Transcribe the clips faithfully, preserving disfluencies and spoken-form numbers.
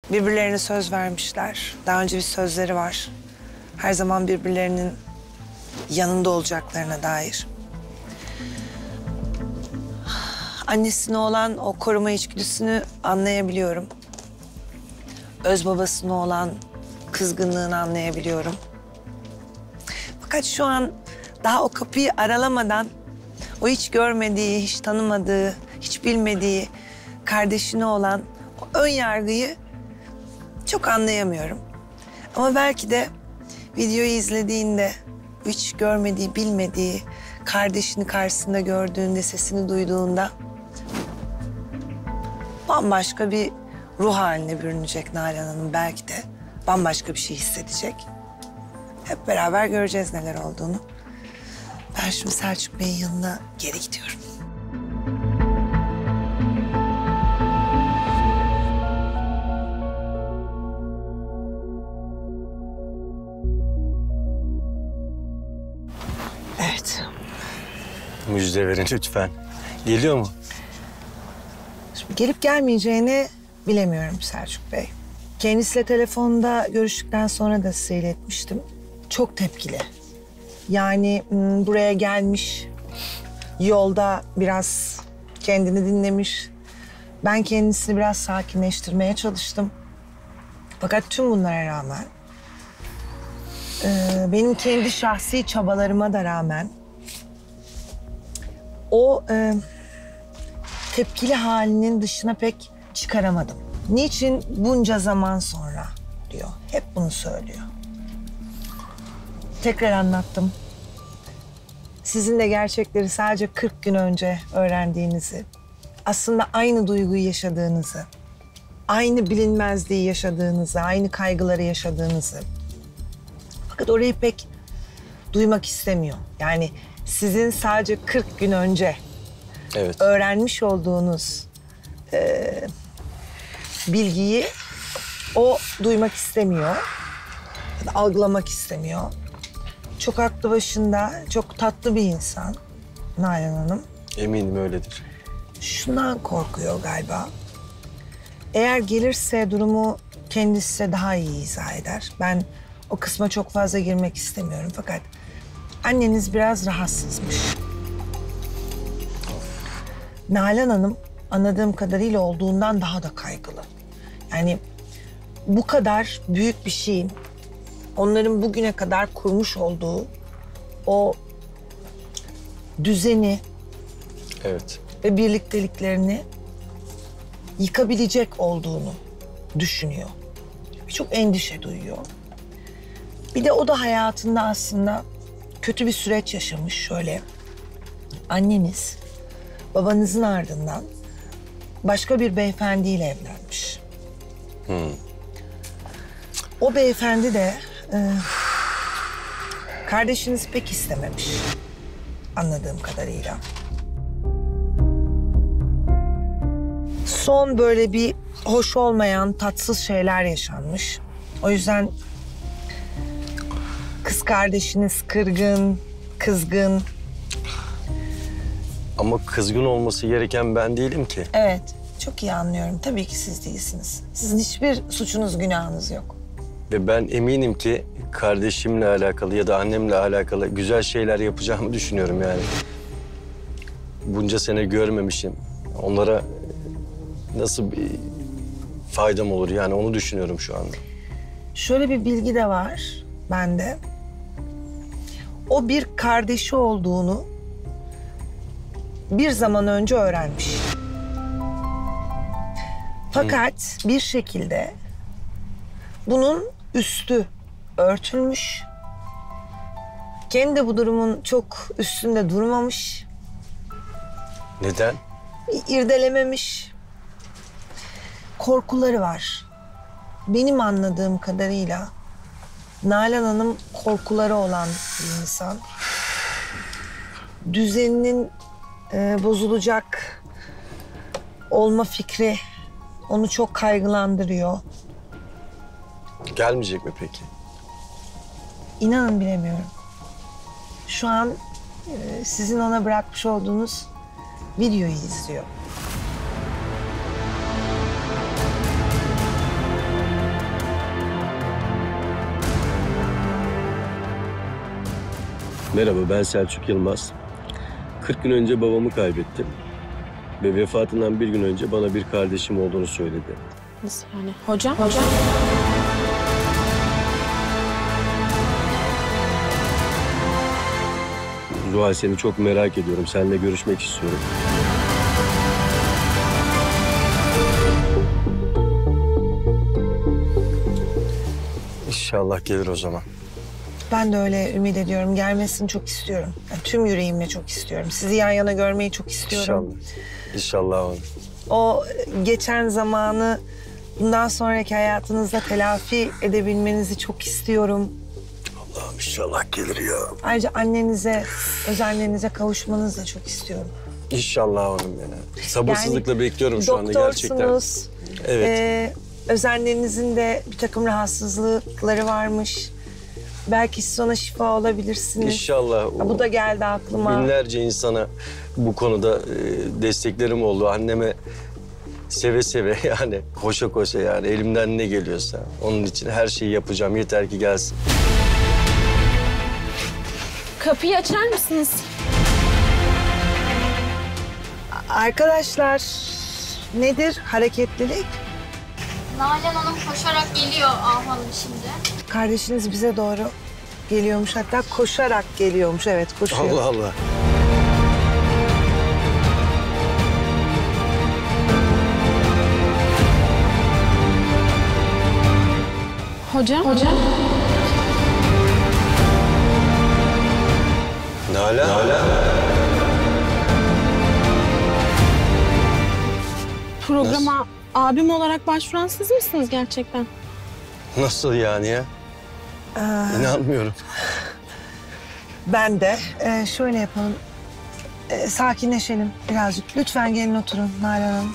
Birbirlerine söz vermişler. Daha önce bir sözleri var. Her zaman birbirlerinin yanında olacaklarına dair. Annesine olan o koruma içgüdüsünü anlayabiliyorum. Öz babasına olan kızgınlığını anlayabiliyorum. Fakat şu an daha o kapıyı aralamadan o hiç görmediği, hiç tanımadığı, hiç bilmediği kardeşine olan o ön yargıyı çok anlayamıyorum. Ama belki de videoyu izlediğinde hiç görmediği, bilmediği kardeşini karşısında gördüğünde, sesini duyduğunda bambaşka bir ruh haline bürünecek Nalan Hanım. Belki de bambaşka bir şey hissedecek. Hep beraber göreceğiz neler olduğunu. Ben şimdi Selçuk Bey'in yanına geri gidiyorum. Evet. Müjde verin lütfen. Geliyor mu? Şimdi gelip gelmeyeceğini bilemiyorum Selçuk Bey. Kendisiyle telefonda görüştükten sonra da size iletmiştim. Çok tepkili. Yani buraya gelmiş, yolda biraz kendini dinlemiş. Ben kendisini biraz sakinleştirmeye çalıştım. Fakat tüm bunlara rağmen, benim kendi şahsi çabalarıma da rağmen o tepkili halinin dışına pek çıkaramadım. Niçin bunca zaman sonra diyor. Hep bunu söylüyor. Tekrar anlattım. Sizin de gerçekleri sadece kırk gün önce öğrendiğinizi, aslında aynı duyguyu yaşadığınızı, aynı bilinmezliği yaşadığınızı, aynı kaygıları yaşadığınızı. Fakat orayı pek duymak istemiyor. Yani sizin sadece kırk gün önce evet. öğrenmiş olduğunuz e, bilgiyi o duymak istemiyor, algılamak istemiyor. Çok aklı başında, çok tatlı bir insan Nalan Hanım. Eminim öyledir. Şundan korkuyor galiba. Eğer gelirse durumu kendisi daha iyi izah eder. Ben o kısma çok fazla girmek istemiyorum fakat anneniz biraz rahatsızmış. Nalan Hanım anladığım kadarıyla olduğundan daha da kaygılı. Yani bu kadar büyük bir şeyin onların bugüne kadar kurmuş olduğu o düzeni evet. ve birlikteliklerini yıkabilecek olduğunu düşünüyor. Çok endişe duyuyor. Bir de o da hayatında aslında kötü bir süreç yaşamış şöyle. Anneniz babanızın ardından başka bir beyefendiyle evlenmiş. Hmm. O beyefendi de e, kardeşinizi pek istememiş anladığım kadarıyla. Son böyle bir hoş olmayan tatsız şeyler yaşanmış. O yüzden kız kardeşiniz kırgın, kızgın. Ama kızgın olması gereken ben değilim ki. Evet, çok iyi anlıyorum. Tabii ki siz değilsiniz. Sizin hiçbir suçunuz, günahınız yok. Ve ben eminim ki kardeşimle alakalı ya da annemle alakalı güzel şeyler yapacağımı düşünüyorum yani. Bunca sene görmemişim. Onlara nasıl bir faydam olur yani onu düşünüyorum şu anda. Şöyle bir bilgi de var bende. O bir kardeşi olduğunu bir zaman önce öğrenmiş. Fakat hmm. bir şekilde bunun üstü örtülmüş. Kendi bu durumun çok üstünde durmamış. Neden? İrdelememiş. Korkuları var. Benim anladığım kadarıyla Nalan Hanım korkuları olan bir insan. Düzeninin e, bozulacak olma fikri onu çok kaygılandırıyor. Gelmeyecek mi peki? İnanın bilemiyorum. Şu an e, sizin ona bırakmış olduğunuz videoyu izliyor. Merhaba, ben Selçuk Yılmaz. kırk gün önce babamı kaybettim. Ve vefatından bir gün önce bana bir kardeşim olduğunu söyledi. Nasıl yani? Hocam? Hocam? Zuhal, seni çok merak ediyorum. Seninle görüşmek istiyorum. İnşallah gelir o zaman. Ben de öyle ümit ediyorum. Gelmesini çok istiyorum. Yani tüm yüreğimle çok istiyorum. Sizi yan yana görmeyi çok istiyorum. İnşallah. İnşallah onu. O geçen zamanı bundan sonraki hayatınızda telafi edebilmenizi çok istiyorum. Allah'ım inşallah gelir ya. Ayrıca annenize, öz annenize kavuşmanızı da çok istiyorum. İnşallah onun beni. Sabırsızlıkla Yani bekliyorum şu anda gerçekten. Doktorsunuz. Evet. Ee, öz annenizin de bir takım rahatsızlıkları varmış. Belki siz ona şifa olabilirsiniz. İnşallah. Ha, bu da geldi aklıma. Binlerce insana bu konuda e, desteklerim oldu. Anneme seve seve yani koşa koşa yani elimden ne geliyorsa onun için her şeyi yapacağım. Yeter ki gelsin. Kapıyı açar mısınız? Arkadaşlar nedir hareketlilik? Nalan Hanım koşarak geliyor Ah Hanım şimdi. Kardeşiniz bize doğru geliyormuş, hatta koşarak geliyormuş. Evet, koşuyor. Allah Allah. Hocam? Hocam? Nalan. Nalan. Programa abim olarak başvuran siz misiniz gerçekten? Nasıl yani ya? Ee, İnanmıyorum. ben de. Ee, şöyle yapalım. Ee, sakinleşelim birazcık. Lütfen gelin oturun Nalan Hanım.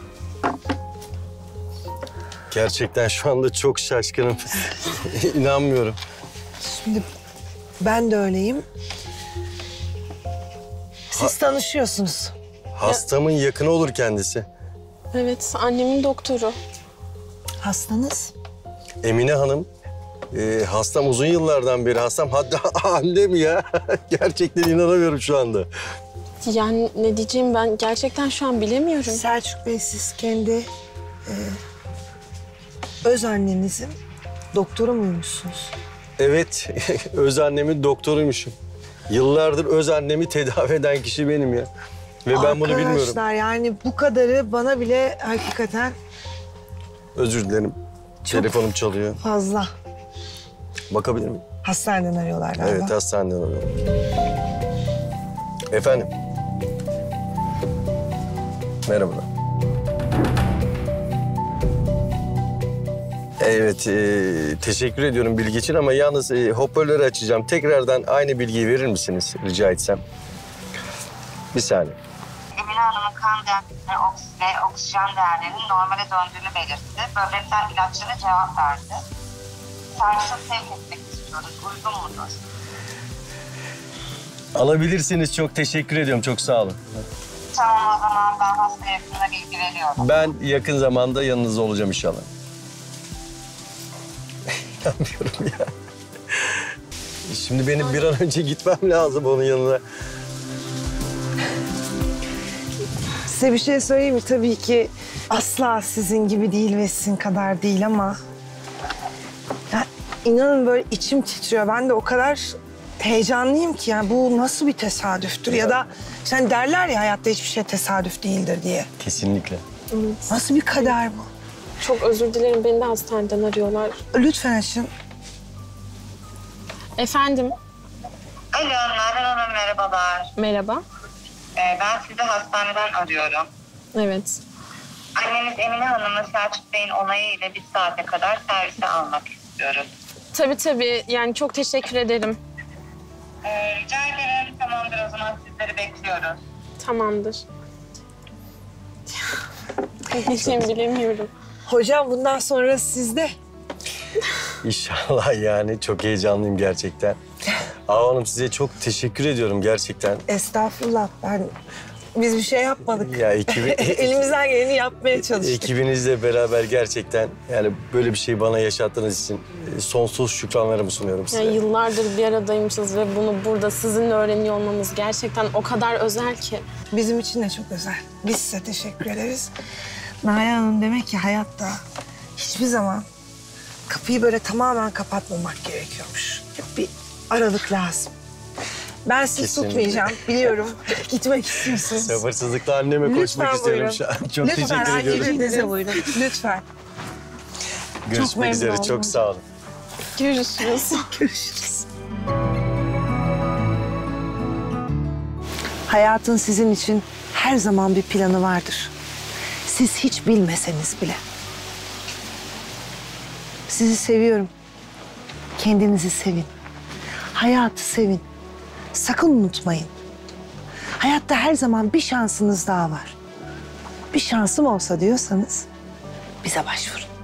Gerçekten şu anda çok şaşkınım. İnanmıyorum. Şimdi ben de öyleyim. Siz tanışıyorsunuz. Hastamın yakını olur kendisi. Evet, annemin doktoru. Hastanız? Emine Hanım. Ee, hastam uzun yıllardan beri hastam. Hatta annem ya. Gerçekten inanamıyorum şu anda. Yani ne diyeceğim ben gerçekten şu an bilemiyorum. Selçuk Bey, siz kendi e, öz annenizin doktoru muymuşsunuz? Evet, öz annemin doktoruymuşum. Yıllardır öz annemi tedavi eden kişi benim ya. Ve ben bunu bilmiyorum. Arkadaşlar yani bu kadarı bana bile hakikaten Özür dilerim. Çok Telefonum çalıyor. fazla. Bakabilir miyim? Hastaneden arıyorlar galiba. Evet, hastaneden arıyorum. Efendim? Merhabalar. Evet, e, teşekkür ediyorum bilgi için ama yalnız e, hoparlörü açacağım. Tekrardan aynı bilgiyi verir misiniz rica etsem? Bir saniye. Emine Hanım'ın kan değerleri oks- ve oksijen değerlerinin normale döndüğünü belirtti. Böbrekten ilaçlara cevap verdi. Servise sevk etmek istiyoruz. Uygun mudur? Alabilirsiniz. Çok teşekkür ediyorum. Çok sağ olun. Tamam, o zaman ben hasta yakınına bilgi veriyorum. Ben yakın zamanda yanınızda olacağım inşallah. İnanmıyorum ya. Şimdi benim bir an önce gitmem lazım onun yanına. Size bir şey söyleyeyim mi? Tabii ki asla sizin gibi değil ve sizin kadar değil ama... Ya, inanın böyle içim titriyor. Ben de o kadar heyecanlıyım ki yani bu nasıl bir tesadüftür? Ya da sen derler ya hayatta hiçbir şey tesadüf değildir diye. Kesinlikle. Nasıl bir kader bu? Çok özür dilerim, beni de hastaneden arıyorlar. Lütfen açın. Efendim? Alo, Nalan Hanım merhabalar. Merhaba. Ee, ben sizi hastaneden arıyorum. Evet. Anneniz Emine Hanım'ı Selçuk Bey'in onayı ile bir saate kadar servise almak istiyoruz. Tabii tabii, yani çok teşekkür ederim. Ee, rica ederim. Tamamdır, o zaman sizleri bekliyoruz. Tamamdır. Ne diyeceğimi bilemiyorum. Hocam bundan sonra sizde. İnşallah yani. Çok heyecanlıyım gerçekten. Ağa Hanım size çok teşekkür ediyorum gerçekten. Estağfurullah, ben Biz bir şey yapmadık. Ya ekibi, Elimizden geleni yapmaya çalıştık. ekibinizle beraber gerçekten yani böyle bir şeyi bana yaşattığınız için e, sonsuz şükranlarımı sunuyorum size. Yani yıllardır bir aradaymışız ve bunu burada sizinle öğreniyor olmamız gerçekten o kadar özel ki. Bizim için de çok özel. Biz size teşekkür ederiz. Nalan Hanım demek ki hayatta hiçbir zaman kapıyı böyle tamamen kapatmamak gerekiyormuş. Hep bir aralık lazım. Ben sizi Kesinlikle. tutmayacağım biliyorum. Gitmek istiyorsunuz. Sabırsızlıkla anneme Lütfen koşmak istiyorum buyurun. şu an. Çok Lütfen teşekkür ediyorum. annenize buyurun. Lütfen. Görüşmek memnun üzere. oldum. Çok sağ olun. Görüşürüz. Görüşürüz. Hayatın sizin için her zaman bir planı vardır. Siz hiç bilmeseniz bile. Sizi seviyorum. Kendinizi sevin. Hayatı sevin. Sakın unutmayın. Hayatta her zaman bir şansınız daha var. Bir şansım olsa diyorsanız bize başvurun.